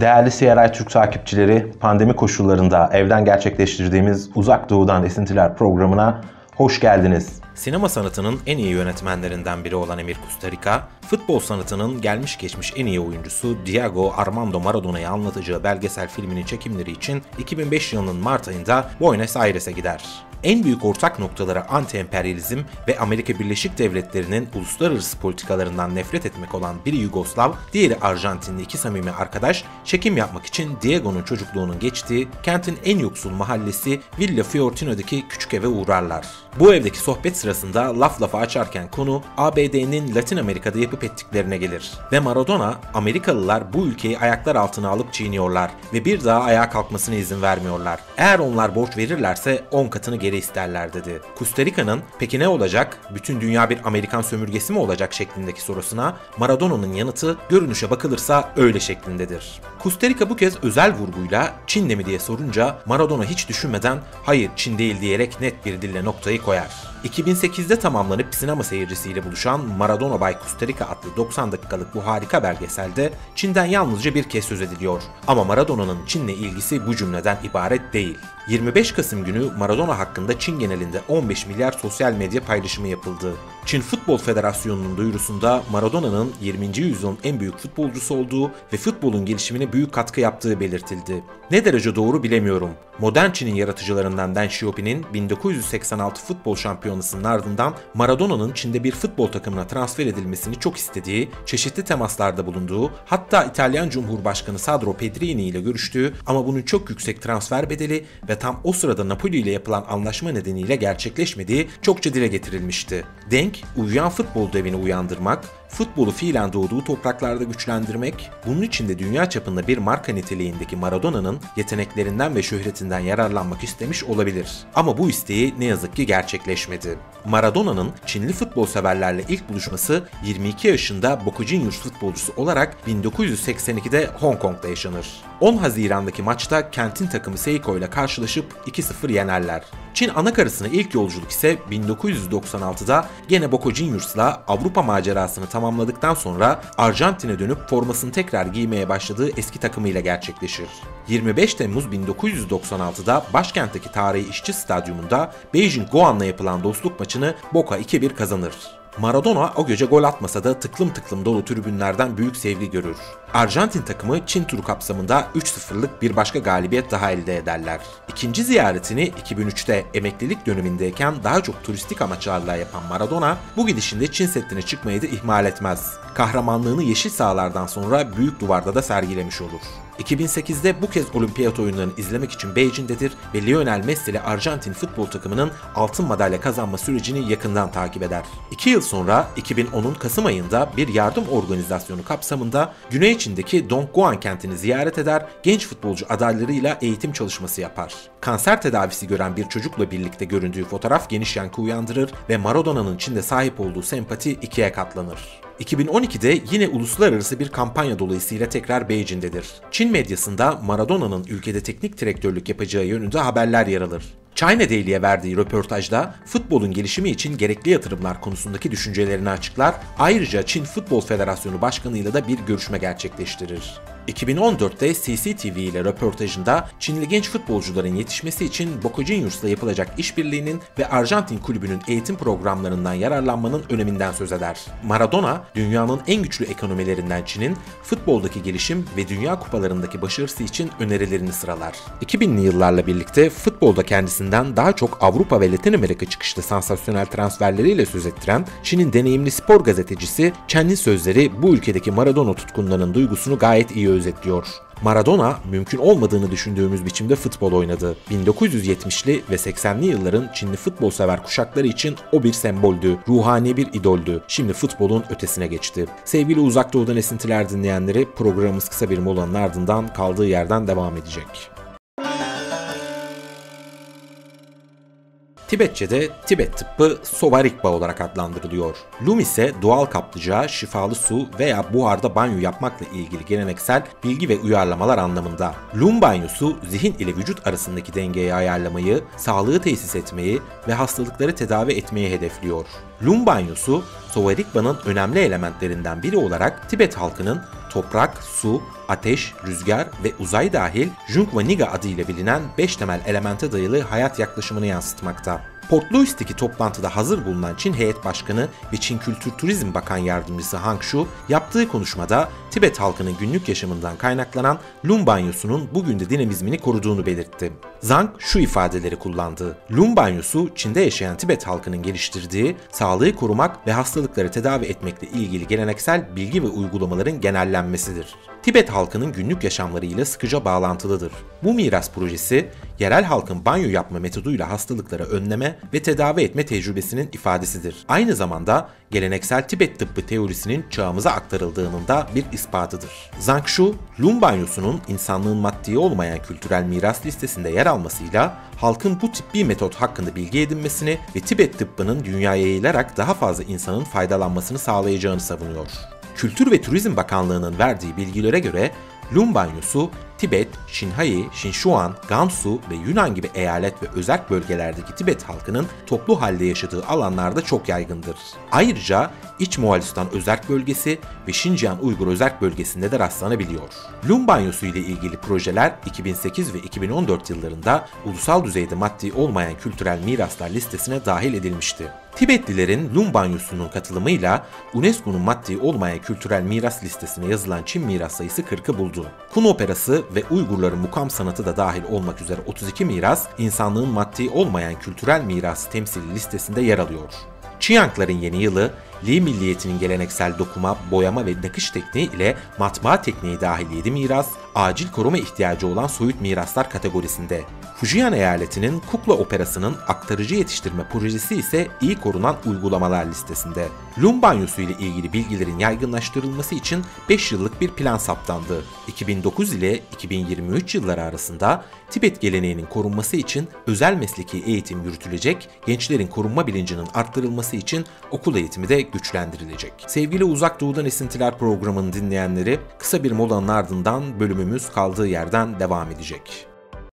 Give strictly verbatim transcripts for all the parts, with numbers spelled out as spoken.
Değerli C R I Türk takipçileri, pandemi koşullarında evden gerçekleştirdiğimiz Uzak Doğu'dan Esintiler programına hoş geldiniz. Sinema sanatının en iyi yönetmenlerinden biri olan Emir Kusturica, futbol sanatının gelmiş geçmiş en iyi oyuncusu Diego Armando Maradona'yı anlatacağı belgesel filminin çekimleri için iki bin beş yılının Mart ayında Buenos Aires'e gider. En büyük ortak noktaları anti-emperyalizm ve Amerika Birleşik Devletleri'nin uluslararası politikalarından nefret etmek olan biri Yugoslav, diğeri Arjantinli iki samimi arkadaş, çekim yapmak için Diego'nun çocukluğunun geçtiği kentin en yoksul mahallesi Villa Fiorentino'daki küçük eve uğrarlar. Bu evdeki sohbet sırasında laf lafa açarken konu A B D'nin Latin Amerika'da yapıp ettiklerine gelir. Ve Maradona, Amerikalılar bu ülkeyi ayaklar altına alıp çiğniyorlar ve bir daha ayağa kalkmasına izin vermiyorlar. Eğer onlar borç verirlerse on katını geri isterler dedi. Kusturica'nın peki ne olacak, bütün dünya bir Amerikan sömürgesi mi olacak şeklindeki sorusuna Maradona'nın yanıtı görünüşe bakılırsa öyle şeklindedir. Kusturica bu kez özel vurguyla Çin'de mi diye sorunca Maradona hiç düşünmeden hayır Çin değil diyerek net bir dille noktayı koyar. iki bin sekizde tamamlanıp sinema seyircisiyle buluşan Maradona by Kusturica adlı doksan dakikalık bu harika belgeselde Çin'den yalnızca bir kez söz ediliyor. Ama Maradona'nın Çin'le ilgisi bu cümleden ibaret değil. yirmi beş Kasım günü Maradona hakkında Çin genelinde on beş milyar sosyal medya paylaşımı yapıldı. Çin Futbol Federasyonu'nun duyurusunda Maradona'nın yirminci yüzyılın en büyük futbolcusu olduğu ve futbolun gelişimine büyük katkı yaptığı belirtildi. Ne derece doğru bilemiyorum. Modern Çin'in yaratıcılarından Deng Xiaoping'in bin dokuz yüz seksen altı futbol şampiyonasının ardından Maradona'nın Çin'de bir futbol takımına transfer edilmesini çok istediği, çeşitli temaslarda bulunduğu, hatta İtalyan Cumhurbaşkanı Sandro Pedrini ile görüştüğü ama bunun çok yüksek transfer bedeli ve tam o sırada Napoli ile yapılan anlaşma nedeniyle gerçekleşmediği çokça dile getirilmişti. Deng, uyuyan futbol devini uyandırmak, futbolu fiilen doğduğu topraklarda güçlendirmek, bunun için de dünya çapında bir marka niteliğindeki Maradona'nın yeteneklerinden ve şöhretinden yararlanmak istemiş olabilir. Ama bu isteği ne yazık ki gerçekleşmedi. Maradona'nın Çinli futbol severlerle ilk buluşması yirmi iki yaşında Boca Juniors futbolcusu olarak bin dokuz yüz seksen ikide Hong Kong'da yaşanır. on Haziran'daki maçta kentin takımı Seiko ile karşılaşıp iki sıfır yenerler. Çin anakarasına ilk yolculuk ise bin dokuz yüz doksan altıda gene Boca Juniors'la Avrupa macerasını tamamladıktan sonra Arjantin'e dönüp formasını tekrar giymeye başladığı eski takımıyla gerçekleşir. yirmi beş Temmuz bin dokuz yüz doksan altıda başkentteki Tarihi İşçi Stadyumunda Beijing Guoan'la yapılan dostluk maçını Boca iki bir kazanır. Maradona o gece gol atmasa da tıklım tıklım dolu tribünlerden büyük sevgi görür. Arjantin takımı Çin turu kapsamında üç sıfırlık bir başka galibiyet daha elde ederler. İkinci ziyaretini iki bin üçte emeklilik dönemindeyken daha çok turistik amaçlarla yapan Maradona bu gidişinde Çin Seddi'ne çıkmayı da ihmal etmez. Kahramanlığını yeşil sahalardan sonra Büyük Duvar'da da sergilemiş olur. iki bin sekizde bu kez olimpiyat oyunlarını izlemek için Beijing'dedir ve Lionel Messi ile Arjantin futbol takımının altın madalya kazanma sürecini yakından takip eder. İki yıl sonra iki bin onun Kasım ayında bir yardım organizasyonu kapsamında Güney Çin'deki Dongguan kentini ziyaret eder, genç futbolcu adaylarıyla eğitim çalışması yapar. Kanser tedavisi gören bir çocukla birlikte göründüğü fotoğraf geniş yankı uyandırır ve Maradona'nın Çin'de sahip olduğu sempati ikiye katlanır. iki bin on ikide yine uluslararası bir kampanya dolayısıyla tekrar Beijing'dedir. Çin medyasında Maradona'nın ülkede teknik direktörlük yapacağı yönünde haberler yer alır. China Daily'e verdiği röportajda futbolun gelişimi için gerekli yatırımlar konusundaki düşüncelerini açıklar, ayrıca Çin Futbol Federasyonu Başkanı ile de bir görüşme gerçekleştirir. iki bin on dörtte C C T V ile röportajında Çinli genç futbolcuların yetişmesi için Boca Juniors'la yapılacak işbirliğinin ve Arjantin kulübünün eğitim programlarından yararlanmanın öneminden söz eder. Maradona, dünyanın en güçlü ekonomilerinden Çin'in futboldaki gelişim ve dünya kupalarındaki başarısı için önerilerini sıralar. iki binli yıllarla birlikte futbolda kendisinden daha çok Avrupa ve Latin Amerika çıkışlı sansasyonel transferleriyle söz ettiren Çin'in deneyimli spor gazetecisi Chen'in sözleri bu ülkedeki Maradona tutkunlarının duygusunu gayet iyi özetliyor. Maradona, mümkün olmadığını düşündüğümüz biçimde futbol oynadı. bin dokuz yüz yetmişli ve seksenli yılların Çinli futbol sever kuşakları için o bir semboldü, ruhani bir idoldü. Şimdi futbolun ötesine geçti. Sevgili Uzak Doğu'dan Esintiler dinleyenleri, programımız kısa bir molanın ardından kaldığı yerden devam edecek. Tibetçe'de Tibet tıbbı Sovarikpa olarak adlandırılıyor. Lum ise doğal kaplıca, şifalı su veya buharda banyo yapmakla ilgili geleneksel bilgi ve uyarlamalar anlamında. Lum banyosu zihin ile vücut arasındaki dengeyi ayarlamayı, sağlığı tesis etmeyi ve hastalıkları tedavi etmeyi hedefliyor. Lum banyosu, Sovarikpa'nın önemli elementlerinden biri olarak Tibet halkının toprak, su, ateş, rüzgar ve uzay dahil Jung ve Niga adıyla bilinen beş temel elemente dayalı hayat yaklaşımını yansıtmakta. Port Louis'teki toplantıda hazır bulunan Çin Heyet Başkanı ve Çin Kültür Turizm Bakan Yardımcısı Hang Shu yaptığı konuşmada Tibet halkının günlük yaşamından kaynaklanan Lun banyosunun bugün de dinamizmini koruduğunu belirtti. Zhang şu ifadeleri kullandı. Lun banyosu Çin'de yaşayan Tibet halkının geliştirdiği, sağlığı korumak ve hastalıkları tedavi etmekle ilgili geleneksel bilgi ve uygulamaların genellenmesidir. Tibet halkının günlük yaşamlarıyla sıkıca bağlantılıdır. Bu miras projesi, yerel halkın banyo yapma metoduyla hastalıkları önleme ve tedavi etme tecrübesinin ifadesidir. Aynı zamanda geleneksel Tibet tıbbı teorisinin çağımıza aktarıldığının da bir ispatıdır. Zhang Shu, Lun banyosunun insanlığın maddi olmayan kültürel miras listesinde yer almasıyla halkın bu tıbbi metot hakkında bilgi edinmesini ve Tibet tıbbının dünyaya yayılarak daha fazla insanın faydalanmasını sağlayacağını savunuyor. Kültür ve Turizm Bakanlığı'nın verdiği bilgilere göre Lun banyosu, Tibet, Xinhai, Sichuan, Gansu ve Yunan gibi eyalet ve özerk bölgelerdeki Tibet halkının toplu halde yaşadığı alanlarda çok yaygındır. Ayrıca İç Moğolistan özerk bölgesi ve Şincan Uygur özerk bölgesinde de rastlanabiliyor. Lun banyosu ile ilgili projeler iki bin sekiz ve iki bin on dört yıllarında ulusal düzeyde maddi olmayan kültürel miraslar listesine dahil edilmişti. Tibetlilerin Lun banyosunun katılımıyla UNESCO'nun maddi olmayan kültürel miras listesine yazılan Çin miras sayısı kırkı buldu. Kun operası ve Uygurların mukam sanatı da dahil olmak üzere otuz iki miras, insanlığın maddi olmayan kültürel mirası temsili listesinde yer alıyor. Chiangların yeni yılı, Li milliyetinin geleneksel dokuma, boyama ve nakış tekniği ile matbaa tekniği dahil yedi miras, acil koruma ihtiyacı olan soyut miraslar kategorisinde. Fujian eyaletinin kukla operasının aktarıcı yetiştirme projesi ise iyi korunan uygulamalar listesinde. Lun banyosu ile ilgili bilgilerin yaygınlaştırılması için beş yıllık bir plan saptandı. iki bin dokuz ile iki bin yirmi üç yılları arasında Tibet geleneğinin korunması için özel mesleki eğitim yürütülecek, gençlerin korunma bilincinin arttırılması için okul eğitimi de güçlendirilecek. Sevgili Uzak Doğu'dan Esintiler programının dinleyenleri, kısa bir molanın ardından bölümümüz kaldığı yerden devam edecek.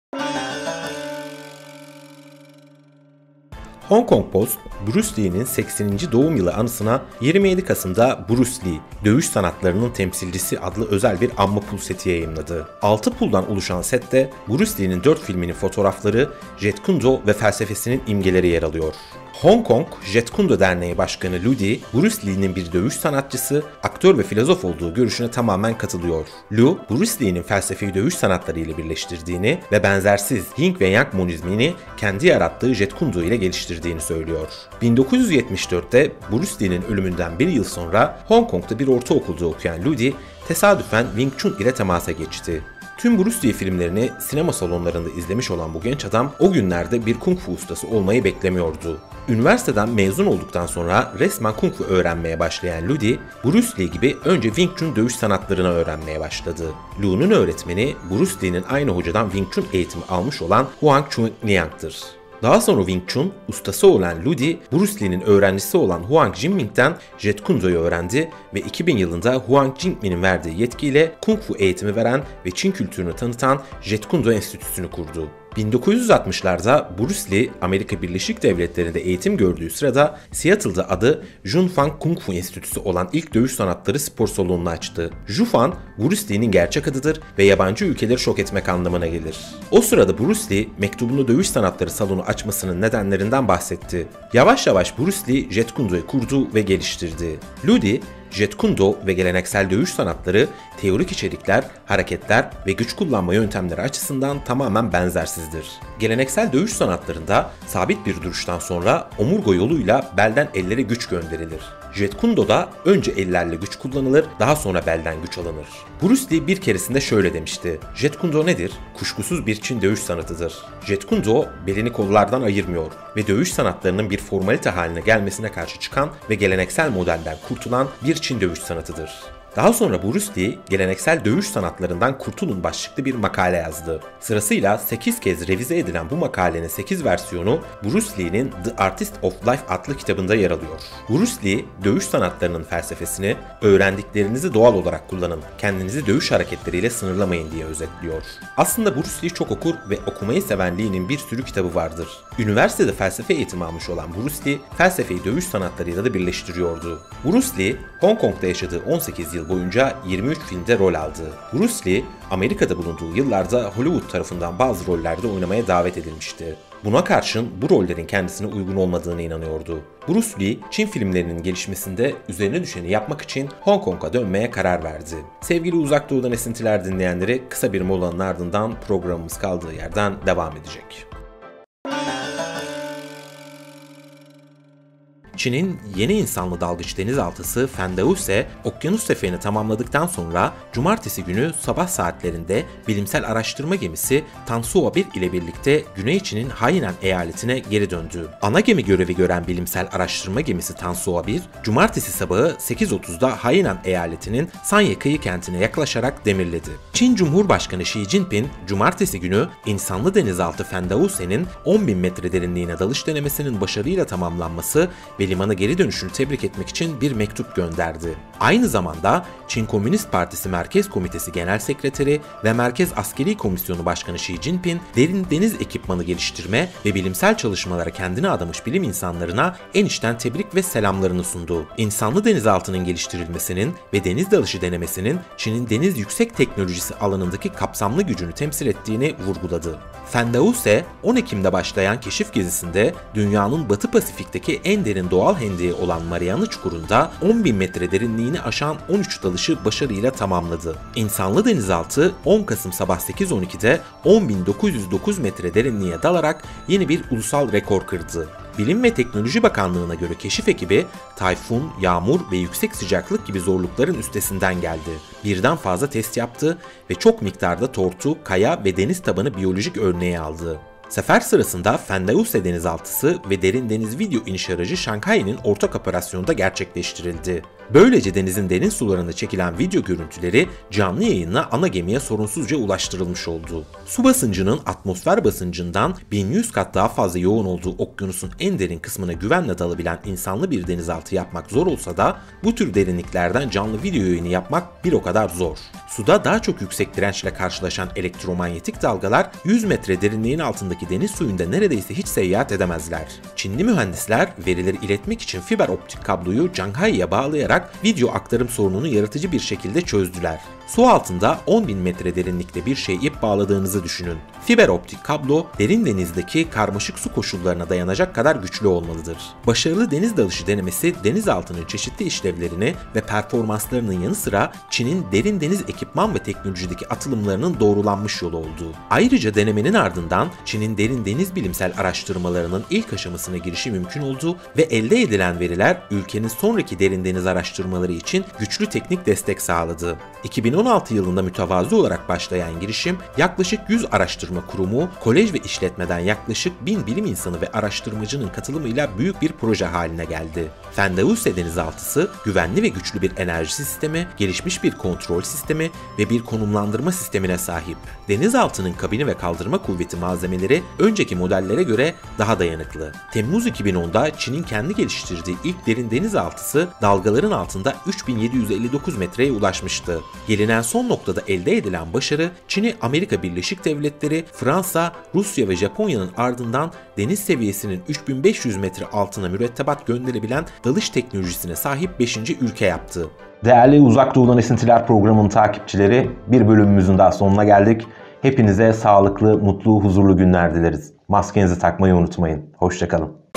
Hong Kong Post, Bruce Lee'nin sekseninci doğum yılı anısına yirmi yedi Kasım'da Bruce Lee, Dövüş Sanatlarının Temsilcisi adlı özel bir anma pul seti yayımladı. altı puldan oluşan sette Bruce Lee'nin dört filminin fotoğrafları, Jeet Kune Do ve felsefesinin imgeleri yer alıyor. Hong Kong Jeet Kune Do Derneği Başkanı Liu Di, Bruce Lee'nin bir dövüş sanatçısı, aktör ve filozof olduğu görüşüne tamamen katılıyor. Liu, Bruce Lee'nin felsefeyi dövüş sanatları ile birleştirdiğini ve benzersiz Yin ve Yang monizmini kendi yarattığı Jeet Kune Do ile geliştirdiğini söylüyor. bin dokuz yüz yetmiş dörtte Bruce Lee'nin ölümünden bir yıl sonra Hong Kong'da bir ortaokulda okuyan Liu Di, tesadüfen Wing Chun ile temasa geçti. Tüm Bruce Lee filmlerini sinema salonlarında izlemiş olan bu genç adam o günlerde bir kung fu ustası olmayı beklemiyordu. Üniversiteden mezun olduktan sonra resmen kung fu öğrenmeye başlayan Liu Di, Bruce Lee gibi önce Wing Chun dövüş sanatlarını öğrenmeye başladı. Liu'nun öğretmeni Bruce Lee'nin aynı hocadan Wing Chun eğitimi almış olan Huang Chun-liang'tır. Daha sonra Wing Chun ustası olan Liu Di, Bruce Lee'nin öğrencisi olan Huang Jingming'den Jeet Kune Do'yu öğrendi ve iki bin yılında Huang Jingming'in verdiği yetkiyle Kung Fu eğitimi veren ve Çin kültürünü tanıtan Jeet Kune Do Enstitüsü'nü kurdu. bin dokuz yüz altmışlarda Bruce Lee, Amerika Birleşik Devletleri'nde eğitim gördüğü sırada Seattle'da adı Junfang Kung Fu Enstitüsü olan ilk dövüş sanatları spor salonunu açtı. Junfang, Bruce Lee'nin gerçek adıdır ve yabancı ülkeleri şok etmek anlamına gelir. O sırada Bruce Lee, mektubunda dövüş sanatları salonu açmasının nedenlerinden bahsetti. Yavaş yavaş Bruce Lee, Jeet Kune Do'yu kurdu ve geliştirdi. Liu Di, Jeet Kune Do ve geleneksel dövüş sanatları, teorik içerikler, hareketler ve güç kullanma yöntemleri açısından tamamen benzersizdir. Geleneksel dövüş sanatlarında sabit bir duruştan sonra omurga yoluyla belden ellere güç gönderilir. Jeet Kune Do'da önce ellerle güç kullanılır, daha sonra belden güç alınır. Bruce Lee bir keresinde şöyle demişti: Jeet Kune Do nedir? Kuşkusuz bir Çin dövüş sanatıdır. Jeet Kune Do belini kollardan ayırmıyor ve dövüş sanatlarının bir formalite haline gelmesine karşı çıkan ve geleneksel modelden kurtulan bir Çin dövüş sanatıdır. Daha sonra Bruce Lee, geleneksel dövüş sanatlarından kurtulun başlıklı bir makale yazdı. Sırasıyla sekiz kez revize edilen bu makalenin sekiz versiyonu Bruce Lee'nin The Artist of Life adlı kitabında yer alıyor. Bruce Lee, dövüş sanatlarının felsefesini, öğrendiklerinizi doğal olarak kullanın, kendinizi dövüş hareketleriyle sınırlamayın diye özetliyor. Aslında Bruce Lee çok okur ve okumayı seven Lee'nin bir sürü kitabı vardır. Üniversitede felsefe eğitimi almış olan Bruce Lee, felsefeyi dövüş sanatlarıyla da birleştiriyordu. Bruce Lee, Hong Kong'da yaşadığı on sekiz yıl yıl boyunca yirmi üç filmde rol aldı. Bruce Lee, Amerika'da bulunduğu yıllarda Hollywood tarafından bazı rollerde oynamaya davet edilmişti. Buna karşın bu rollerin kendisine uygun olmadığına inanıyordu. Bruce Lee, Çin filmlerinin gelişmesinde üzerine düşeni yapmak için Hong Kong'a dönmeye karar verdi. Sevgili Uzak Doğu'dan esintiler dinleyenleri, kısa bir molanın ardından programımız kaldığı yerden devam edecek. Çin'in yeni insanlı dalgıç denizaltısı Fendaose, okyanus seferini tamamladıktan sonra cumartesi günü sabah saatlerinde bilimsel araştırma gemisi Tansuo bir ile birlikte Güney Çin'in Hainan eyaletine geri döndü. Ana gemi görevi gören bilimsel araştırma gemisi Tansuo bir, cumartesi sabahı sekiz otuzda Hainan eyaletinin Sanye kıyı kentine yaklaşarak demirledi. Çin Cumhurbaşkanı Xi Jinping, cumartesi günü insanlı denizaltı Fendause'nin on bin metre derinliğine dalış denemesinin başarıyla tamamlanması ve limana geri dönüşünü tebrik etmek için bir mektup gönderdi. Aynı zamanda Çin Komünist Partisi Merkez Komitesi Genel Sekreteri ve Merkez Askeri Komisyonu Başkanı Xi Jinping, derin deniz ekipmanı geliştirme ve bilimsel çalışmalara kendini adamış bilim insanlarına en içten tebrik ve selamlarını sundu. İnsanlı denizaltının geliştirilmesinin ve deniz dalışı denemesinin Çin'in deniz yüksek teknolojisi alanındaki kapsamlı gücünü temsil ettiğini vurguladı. Fendause, on Ekim'de başlayan keşif gezisinde dünyanın Batı Pasifik'teki en derin doğal hendeği olan Mariana Çukuru'nda on bin metre derinliğini aşan on üç dalışı başarıyla tamamladı. İnsanlı denizaltı on Kasım sabah sekiz on ikide on bin dokuz yüz dokuz metre derinliğe dalarak yeni bir ulusal rekor kırdı. Bilim ve Teknoloji Bakanlığı'na göre keşif ekibi, tayfun, yağmur ve yüksek sıcaklık gibi zorlukların üstesinden geldi. Birden fazla test yaptı ve çok miktarda tortu, kaya ve deniz tabanı biyolojik örneği aldı. Sefer sırasında Fendause denizaltısı ve derin deniz video iniş aracı Şanghay'ın ortak operasyonda gerçekleştirildi. Böylece denizin derin sularında çekilen video görüntüleri canlı yayınla ana gemiye sorunsuzca ulaştırılmış oldu. Su basıncının atmosfer basıncından bin yüz kat daha fazla yoğun olduğu okyanusun en derin kısmına güvenle dalabilen insanlı bir denizaltı yapmak zor olsa da bu tür derinliklerden canlı video yayını yapmak bir o kadar zor. Suda daha çok yüksek dirençle karşılaşan elektromanyetik dalgalar yüz metre derinliğin altındaki deniz suyunda neredeyse hiç seyahat edemezler. Çinli mühendisler verileri iletmek için fiber optik kabloyu Canghai'ye bağlayarak video aktarım sorununu yaratıcı bir şekilde çözdüler. Su altında on bin metre derinlikte bir şey ip bağladığınızı düşünün. Fiber optik kablo derin denizdeki karmaşık su koşullarına dayanacak kadar güçlü olmalıdır. Başarılı deniz dalışı denemesi denizaltının çeşitli işlevlerini ve performanslarının yanı sıra Çin'in derin deniz ekipman ve teknolojideki atılımlarının doğrulanmış yolu oldu. Ayrıca denemenin ardından Çin'in derin deniz bilimsel araştırmalarının ilk aşamasına girişi mümkün oldu ve elde edilen veriler ülkenin sonraki derin deniz araştırmaları için güçlü teknik destek sağladı. iki bin on altı yılında mütevazı olarak başlayan girişim yaklaşık yüz araştırma kurumu, kolej ve işletmeden yaklaşık bin bilim insanı ve araştırmacının katılımıyla büyük bir proje haline geldi. Fendause denizaltısı güvenli ve güçlü bir enerji sistemi, gelişmiş bir kontrol sistemi ve bir konumlandırma sistemine sahip. Denizaltının kabini ve kaldırma kuvveti malzemeleri önceki modellere göre daha dayanıklı. Temmuz iki bin onda Çin'in kendi geliştirdiği ilk derin denizaltısı dalgaların altında üç bin yedi yüz elli dokuz metreye ulaşmıştı. Gelinen son noktada elde edilen başarı Çin'i Amerika Birleşik Devletleri, Fransa, Rusya ve Japonya'nın ardından deniz seviyesinin üç bin beş yüz metre altına mürettebat gönderebilen dalış teknolojisine sahip beşinci ülke yaptı. Değerli Uzak Doğu'dan Esintiler programının takipçileri, bir bölümümüzün daha sonuna geldik. Hepinize sağlıklı, mutlu, huzurlu günler dileriz. Maskenizi takmayı unutmayın. Hoşça kalın.